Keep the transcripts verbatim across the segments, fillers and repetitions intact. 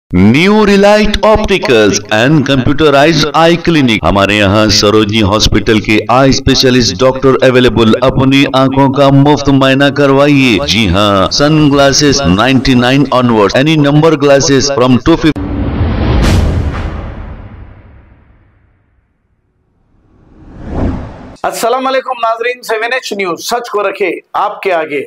New Relight opticals and computerised eye clinic. हमारे यहाँ Sarojini hospital के आई स्पेशलिस्ट डॉक्टर अवेलेबल। अपनी आंखों का मुफ्त मायना करवाइए। जी हाँ, sun glasses ninety nine onward, any number glasses from two fifty. अस्सलाम वालेकुम नाजरीन, सेवन एच न्यूज सच को रखे आपके आगे।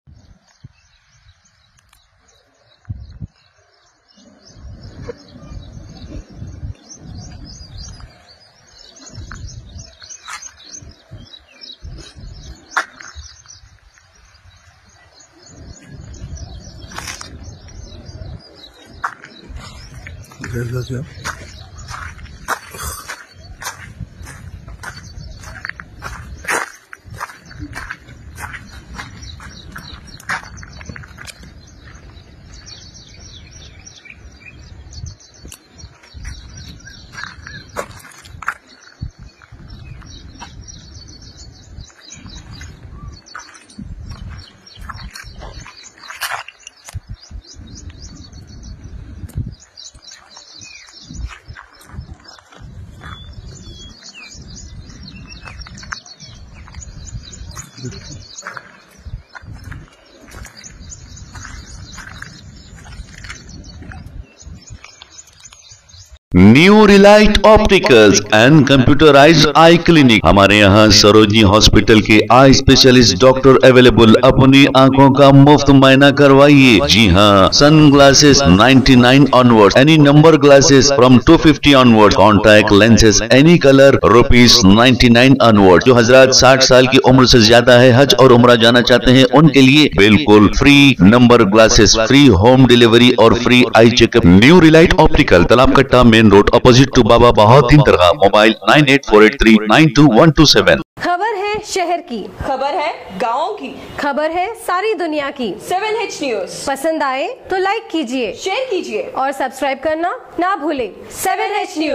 New Relight opticals and computerised eye clinic. हमारे यहाँ सरोजनी हॉस्पिटल के आई स्पेशलिस्ट डॉक्टर अवेलेबल। अपनी आंखों का मुफ्त मायना करवाइए। जी हाँ, sun glasses ninety nine onward, any number glasses from two fifty onward, contact lenses any colour rupees ninety nine onward. जो हजरात साठ साल की उम्र से ज्यादा है, हज और उम्रा जाना चाहते हैं, उनके लिए बिल्कुल free number glasses, free home delivery और free eye checkup. New Relight optical, Talab Katta, main road, opposite to Baba Bahauddin दरगाह। Mobile nine eight four eight three nine two one two seven. खबर है शहर की, खबर है गाँव की, खबर है सारी दुनिया की। सेवन एच न्यूज पसंद आए तो लाइक कीजिए, शेयर कीजिए और सब्सक्राइब करना ना भूले। Seven H news.